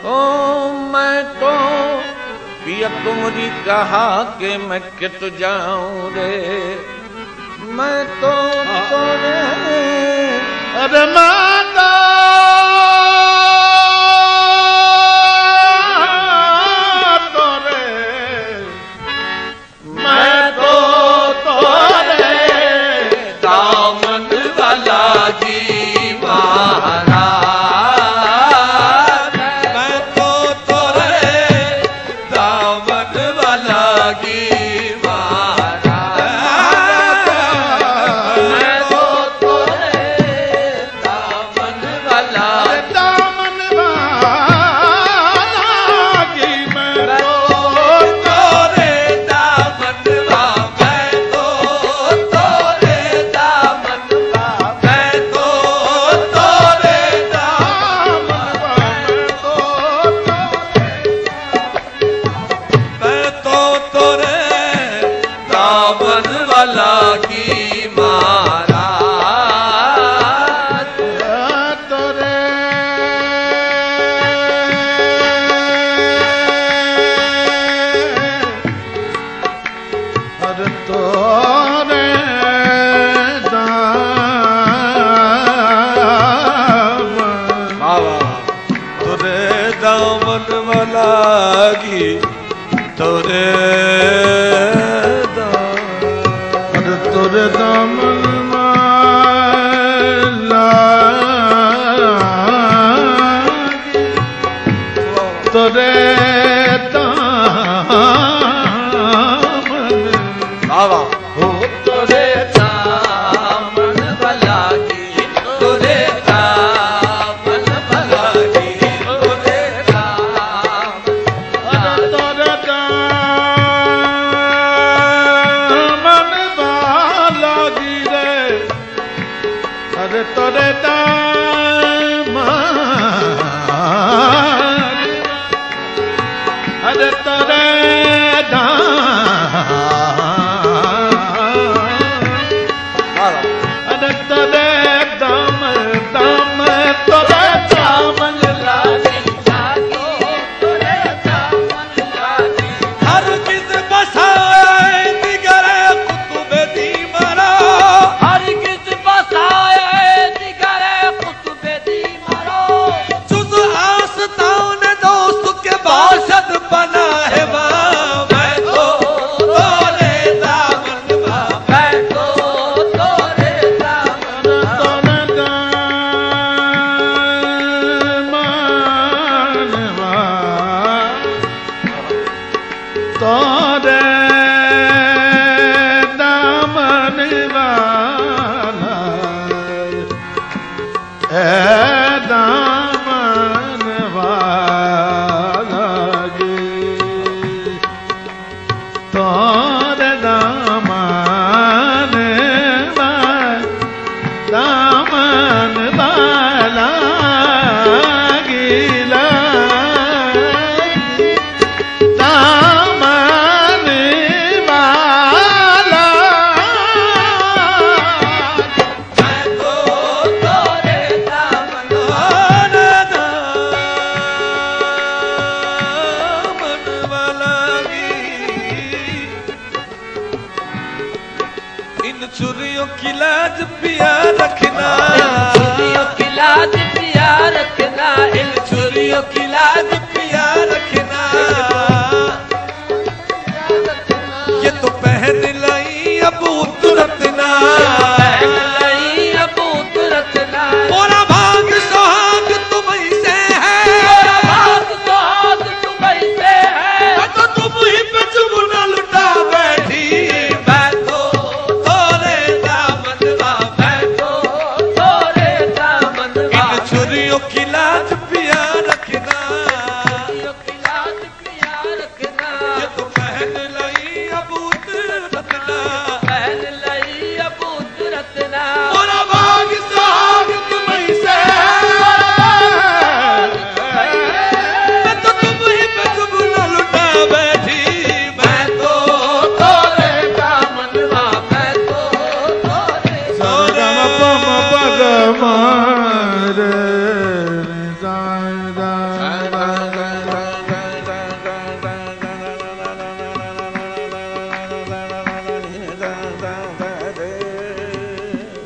ओ मैं तो पिया तुमरी कहा कि मैं कित जाऊं रे, मैं तो तोरे अरे माता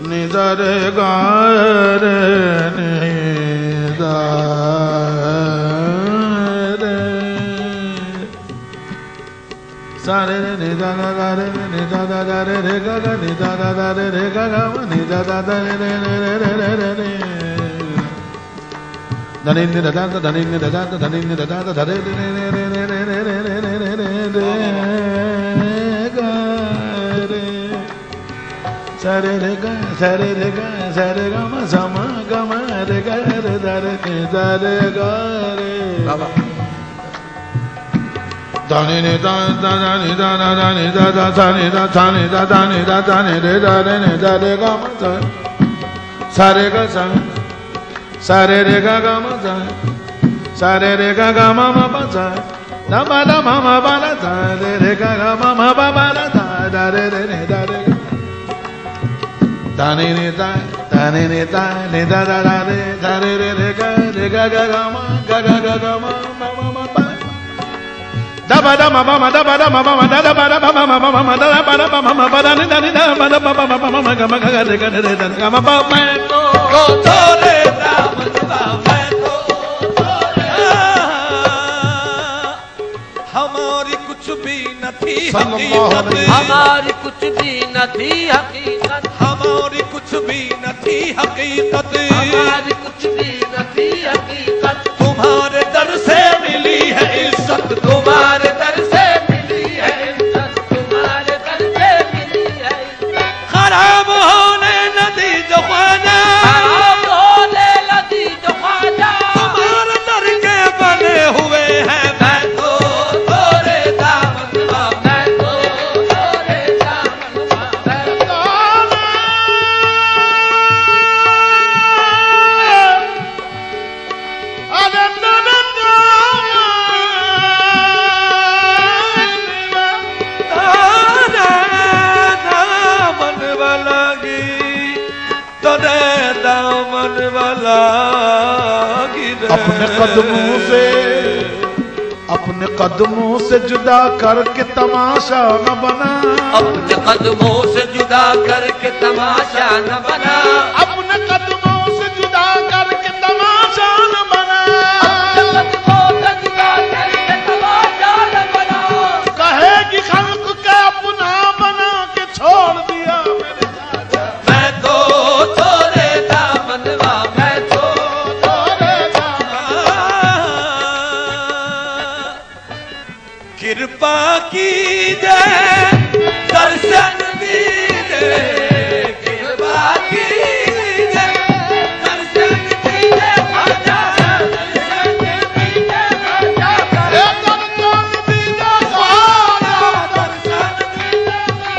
नि दा रे गा रे नि दा रे सा रे नि दा दा रे नि दा दा रे रे गा गा नि दा दा रे रे गा गा नि दा दा रे रे रे रे रे रे धनी नि दा दा धनी नि दा दा धनी नि दा दा धरे रे रे रे रे रे रे रे रे रे रे गा रे सा रे रे गा सा रे रे गा सा रे गा मा सा मा गा मा रे गा रे दा रे नि दा रे गा रे बाबा धनी नि दा दा नि दा दा नि दा दा सा नि दा सा नि दा दा नि दा दा नि रे दा रे नि दा रे गा मा सा रे गा सा सा रे रे गा गा मा सा रे रे गा गा मा मा पा सा दा मा मा बा ला सा रे रे गा गा मा मा बा बा ला दा दा रे रे ने दा रे दा नि नि दा नि दा दा दा रे दा रे रे रे गा गा गा मा गा गा मा मा मा मा पा da ba da ma ba ma da ba da ma ba ma da da ba da ba ma ma ma ma da ba da ba ma ma ba da ni da ni da ba da ba ba ma ma ma ga ma ga re ga re da ga ma ba मैं तो तोरे दाम का मैं तो तोरे हमारी कुछ भी न थी हकीकत हमारी कुछ भी न थी हकीकत हमारी कुछ भी न थी हकीकत हमारी कुछ भी न थी हकीकत तुम्हारे दर से मिली है इज्जत तुम्हारे दर से मिली है इज्जत तुम्हारे दर से मिली है इज्जत खराब होने न दी जो ख्वाजा खराब होने लगी जो ख्वाजा तुम्हारे दर के बने हुए हैं मैं तो तोरे दामन का मैं तो तोरे दामन का मैं तो अपने कदमों से जुदा करके तमाशा न बना अपने कदमों से जुदा करके तमाशा न बना अपने कदमों से जुदा करके तमाशा न बना अपने कदमों से जुदा करके तमाशा न बना कहेगी खल्क के अपना बना के छोड़ दिया मेरे राजा मैं तो तोरे दामन का मैं तो तोरे कृपा कीजिए दर्शन दीजिए कृपा कीजिए दर्शन कीजिए ख्वाजा दर्शन कीजिए ख्वाजा दर्शन दीजिए ख्वाजा दर्शन कीजिए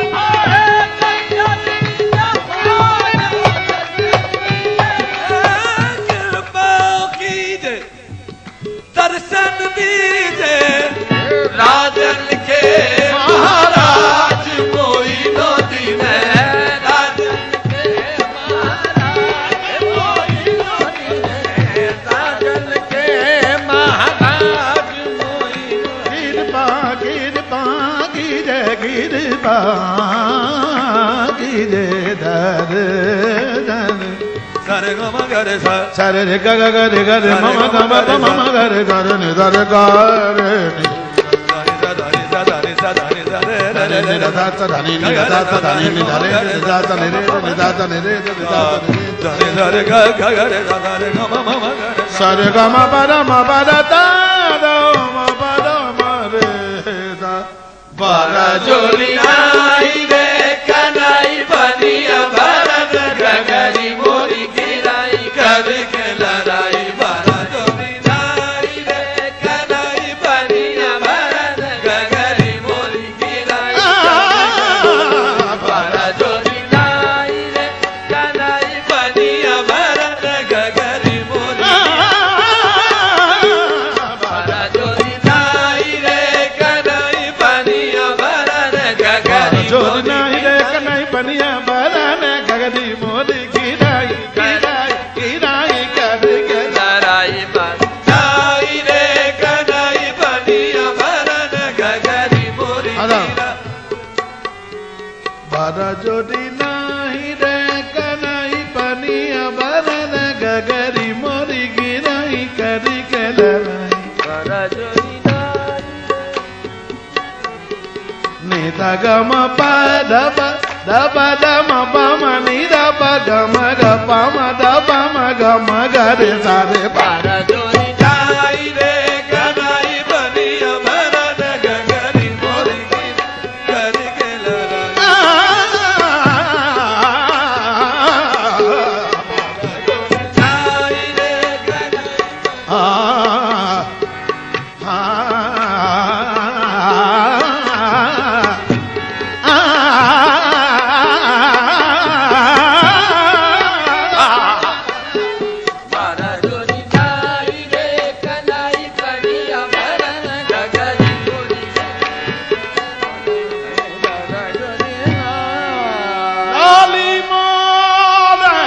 कृपा कीजिए दर्शन दीजिए राजन के महाराज कोई नदी में राजन के महाराज कोई नदी में राजन के महाराज कोई कृपा कृपा कीजिए कृपा कीजिए दर्शन सरे ग म ग रे सा सरे रे ग ग ग रे ग रे म म ग म प म म ग रे ग रे नि द रे ग रे नि सरे ग म प र म प र द म प र म रे द बारा जोली आई रे कनाई बनिया भरत गगरी मोरी गिराई करके लड़ाई बारा जोली आई रे कनाई बनिया भरत गगरी मोरी गिराई बारा जोली आई रे कनाई बनिया भरत गगरी मोरी बारा जोली आई रे कनाई बनिया भरत गगरी ga ma pa da ba da ma pa ma ni da pa ga ma da ma ga re sa re pa para joni jai re ganai bani amara nagari mori gari ke lara jai re ganai para joni jai re ganai bani amara nagari mori para joni Ali more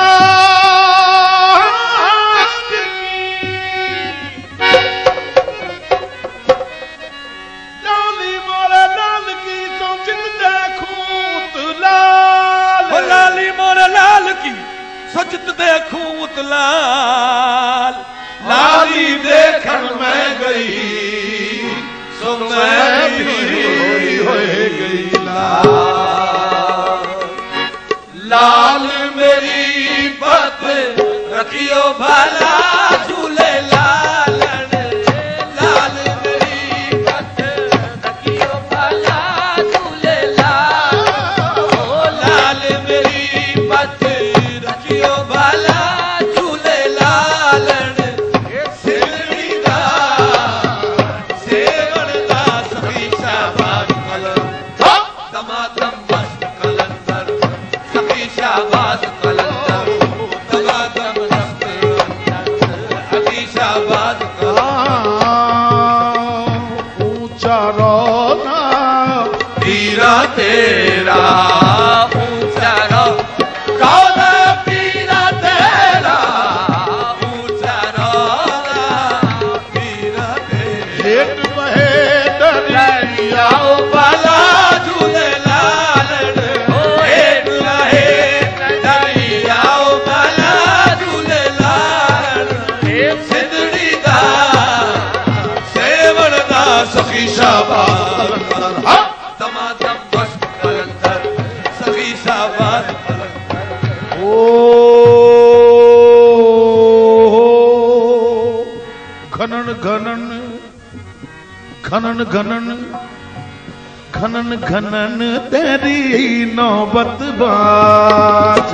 लाल की तो जिंदा खूत लाल ओ लाली मोर लाल की सचत देखूं लाल लाली देखन मैं गई सो मैं भी हो गई लाल लाल मेरी पत रखियो भला झूले लालन लाल मेरी पत रखियो भला झूले लाल ओ लाल मेरी पत रखियो भला झूले लालन सिरड़ी दा सेवण दा सभी शाबाश कलम दमादम मस्त कलंदर सभी शाबाश कलंदर दमादम मस्त सभी शाबाश ऊंचा रोना पीरा तेरा ऊंचा रो कौन पीरा तेरा ऊंचा रो पीरा तेरा हेट बहे दरिया आओ बाला झूले लालन ओ हेठ रहे दरियाओ बाला झूले लालन सिंदड़ी दा सेवण दा सखी शाबाश दमादम मस्त कलंदर सखी शाबाश ओ घनन घनन घनन घनन घनन घनन तेरी नौबत बाज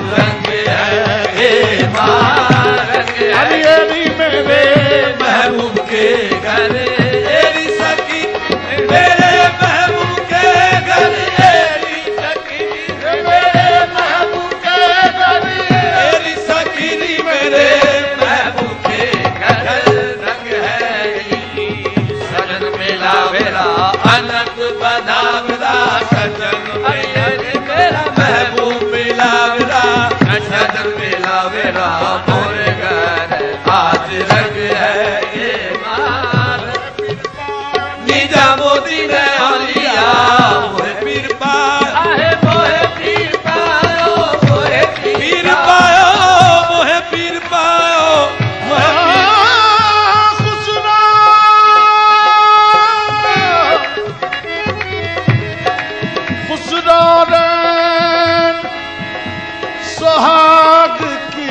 रंग है ये माँ रंग है एरी मेरे महबूब के घर एरी सखी मेरे महबूब के घर एरी सखी मेरे महबूब के घर एरी सखी मेरे महबूब के घर रंग है सजन मेला मेरा अनंत बदावरा सजन मेरा महबूब मेला मेरा सजन मेला मेरा मोरे घर आज रंग है ये मार निजा मोदी ने लिया मोहे पीर पायो मोहे पीर पायो मोहे पीर पायो मोहे पीर पायो मोहे सुहाग की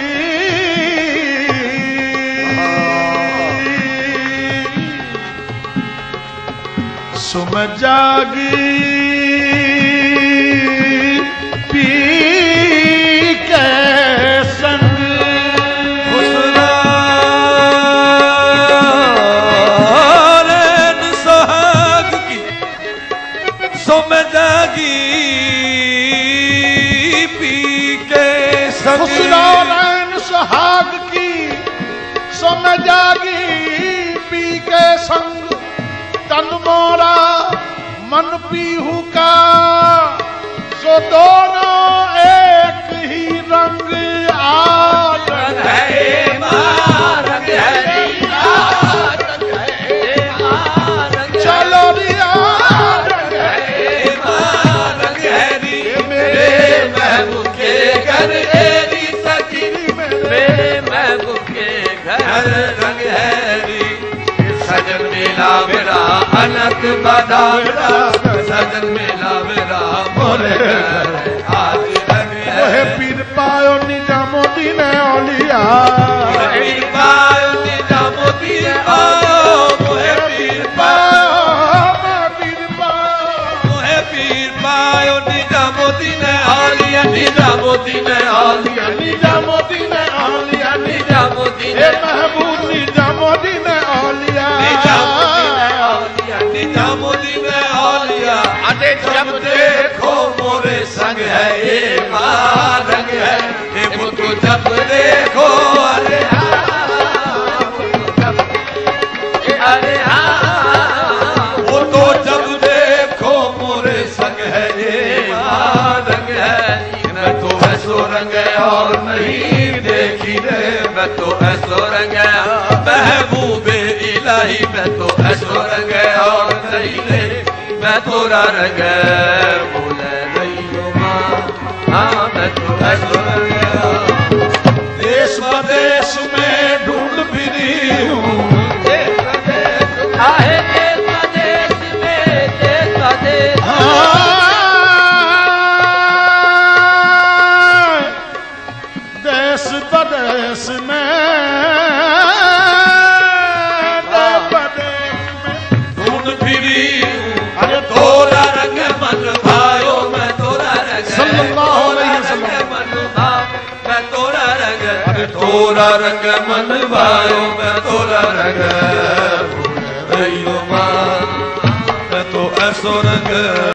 सुम जागी पी के संग सुहाग की सुम जागी खुशनौरैन सुहाग की सुम जागी पी के संग तन मोरा मन पीहू का सो दोनों एक ही रंग आज है रंग है चलो रिया रंग है मेरे महबूब के घर एरी सखी मेरे महबूब के घर रंग है सजन मेला मेरा अनक बदावरा सजन मेला मेरा मोरे घर आज रंग है पीर पायो निजा मोदी ने औलिया पीर पायो निजा मोदी पायो मोहे पीर पायो मोहे पीर पायो निजा मोदी ने औलिया निजा मोदी ने औलिया निजा मोदी ने औलिया निजा मोदी ने महबूब निजा मोदी ने औलिया निजा मोदी ने औलिया अरे जब देखो मोरे संग है ये माँ रंग है ये मुझको जब देखो अरे अरे वो तो जब देखो मोरे संग है ये माँ रंग है मैं तो ऐसो रंग है और नहीं देखी रे मैं तो ऐसो रंग है महबूबे इलाही मैं तो ऐसो रंग है और नहीं रे मैं तोरा रंग बोले नहीं हो माँ हाँ मैं तो ऐसो रंग है देश प्रदेश में ढूंढ फिरी हूँ देश प्रदेश आहे देश प्रदेश में देश प्रदेश देश प्रदेश में ढूंढ फिरी अरे तोरा रंग मन भायो मैं तोरा रंग सल्लल्लाहु अलैहि वसल्लम मन भाव मैं तोरा रंग अरे तोरा रंग मन भायो मैं तोरा रंग मैं तो ऐसो रंग